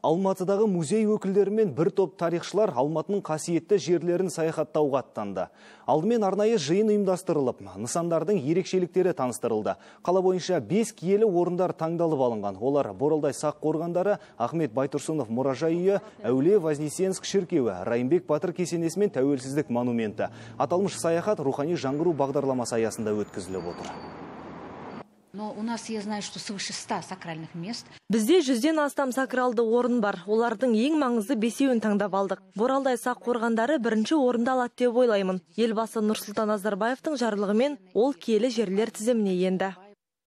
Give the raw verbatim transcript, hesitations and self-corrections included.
Алматыдағы музей өкілдерімен бір топ тарихшылар Алматының қасиетті жерлерін саяхаттауға аттанды. Алдымен арнайы жиын ұйымдастырылып, нысандардың ерекшеліктері таныстырылды. Қала бойынша бес киелі орындар таңдалып алынған. Олар Боралдай сақ қорғандары, Ахмет Байтұрсынов мұражай үйі, Әулие Вознесенск шіркеуі, Райымбек Батыр кесенесі мен Тәуелсіздік монументі. Аталмыш саяхат рухани жаңғыру бағдарламасы аясында өткізіліп отыр. Но у нас, я знаю, что свыше ста сакральных мест. Бізде жүзден астам сакралды орын бар. Олардың ең маңызды бесеуін таңдап алдық. Боралдай сақ қорғандары бірінші орында алады деп ойлаймын. Елбасы Нұрсұлтан Назарбаевтың жарлығымен ол киелі жерлер тізіміне енді.